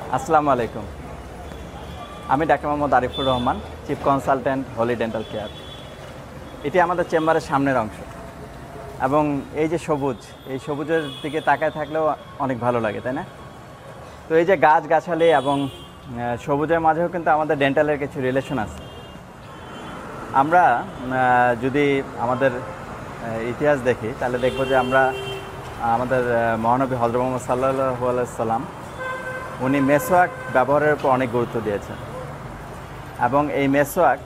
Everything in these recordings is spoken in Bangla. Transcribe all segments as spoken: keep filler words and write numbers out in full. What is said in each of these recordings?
আসসালামু আলাইকুম। আমি ডাক্তার Mohammad Arifur Rahman, chief consultant, Holy Dental Care. এটি আমাদের চেম্বারের সামনের অংশ এবং এই যে সবুজ, এই সবুজের দিকে তাকায় থাকলেও অনেক ভালো লাগে, তাই না? তো এই যে গাছগাছালি এবং সবুজের মাঝেও কিন্তু আমাদের ডেন্টালের কিছু রিলেশন আছে। আমরা যদি আমাদের ইতিহাস দেখি তাহলে দেখব যে আমরা আমাদের মহানবী হযরত মুহাম্মদ সাল্লাল্লাহু আলাইহি সাল্লাম উনি মেসওয়াক ব্যবহারের উপর অনেক গুরুত্ব দিয়েছেন এবং এই মেসওয়াক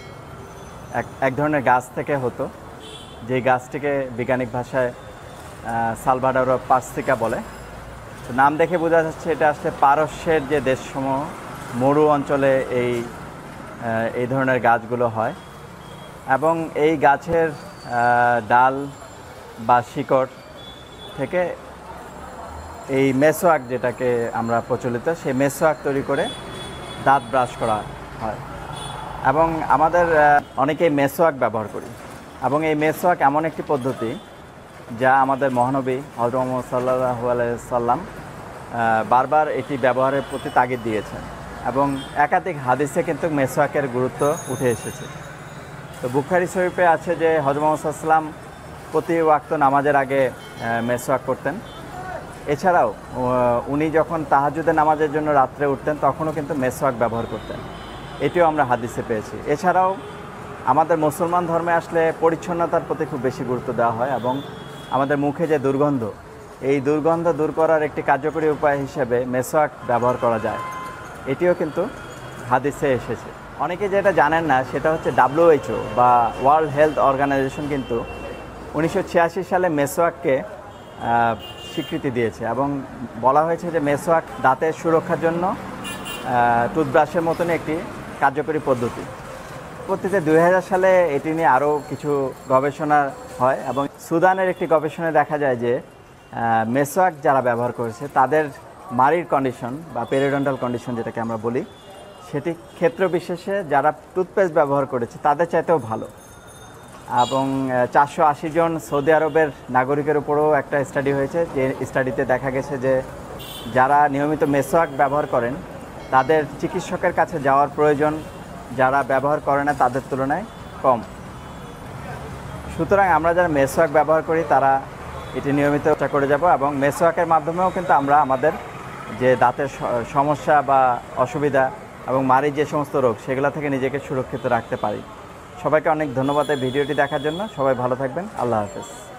এক এক ধরনের গাছ থেকে হতো, যে গাছটিকে বৈজ্ঞানিক ভাষায় সালভাডোর পার্সিকা বলে। তো নাম দেখে বোঝা যাচ্ছে এটা আসলে পারস্যের যে দেশসমূহ মরু অঞ্চলে এই এই ধরনের গাছগুলো হয় এবং এই গাছের ডাল বা শিকড় থেকে এই মেসওয়াক, যেটাকে আমরা প্রচলিত, সেই মেসওয়াক তৈরি করে দাঁত ব্রাশ করা হয় এবং আমাদের অনেকেই মেসওয়াক ব্যবহার করি এবং এই মেসওয়াক এমন একটি পদ্ধতি যা আমাদের মহানবী হযরত মুহাম্মদ সাল্লাল্লাহু আলাইহি সাল্লাম বারবার এটি ব্যবহারের প্রতি তাগিদ দিয়েছেন এবং একাধিক হাদিসে কিন্তু মেসওয়াকের গুরুত্ব উঠে এসেছে। তো বুখারী শরীফে আছে যে হযরত মুহাম্মদ সাল্লাল্লাহু আলাইহি সাল্লাম প্রতি ওয়াক্ত নামাজের আগে মেসওয়াক করতেন। এছাড়াও উনি যখন তাহাজ্জুদের নামাজের জন্য রাত্রে উঠতেন তখনও কিন্তু মেসওয়াক ব্যবহার করতেন, এটিও আমরা হাদিসে পেয়েছি। এছাড়াও আমাদের মুসলমান ধর্মে আসলে পরিচ্ছন্নতার প্রতি খুব বেশি গুরুত্ব দেওয়া হয় এবং আমাদের মুখে যে দুর্গন্ধ, এই দুর্গন্ধ দূর করার একটি কার্যকরী উপায় হিসেবে মেসওয়াক ব্যবহার করা যায়, এটিও কিন্তু হাদিসে এসেছে। অনেকে যেটা জানেন না সেটা হচ্ছে ডাব্লিউএইচও বা ওয়ার্ল্ড হেলথ অর্গানাইজেশন কিন্তু উনিশশো ছিয়াশি সালে মেসওয়াককে স্বীকৃতি দিয়েছে এবং বলা হয়েছে যে মেসওয়াক দাঁতের সুরক্ষার জন্য টুথব্রাশের মতনই একটি কার্যকরী পদ্ধতি। পরবর্তীতে দুই হাজার সালে এটি নিয়ে আরও কিছু গবেষণা হয় এবং সুদানের একটি গবেষণায় দেখা যায় যে মেসওয়াক যারা ব্যবহার করেছে তাদের মাড়ির কন্ডিশন বা পেরিওডন্টাল কন্ডিশন যেটাকে আমরা বলি, সেটি ক্ষেত্র বিশেষে যারা টুথপেস্ট ব্যবহার করেছে তাদের চাইতেও ভালো। এবং চারশো আশি জন সৌদি আরবের নাগরিকের উপরেও একটা স্টাডি হয়েছে, যে স্টাডিতে দেখা গেছে যে যারা নিয়মিত মেসওয়াক ব্যবহার করেন তাদের চিকিৎসকের কাছে যাওয়ার প্রয়োজন যারা ব্যবহার করে না তাদের তুলনায় কম। সুতরাং আমরা যারা মেসওয়াক ব্যবহার করি তারা এটি নিয়মিত চেষ্টা করে যাব এবং মেসওয়াকের মাধ্যমেও কিন্তু আমরা আমাদের যে দাঁতের সমস্যা বা অসুবিধা এবং মাড়ির যে সমস্ত রোগ সেগুলো থেকে নিজেকে সুরক্ষিত রাখতে পারি। সবাইকে অনেক ধন্যবাদ এই ভিডিওটি দেখার জন্য। সবাই ভালো থাকবেন। আল্লাহ হাফেজ।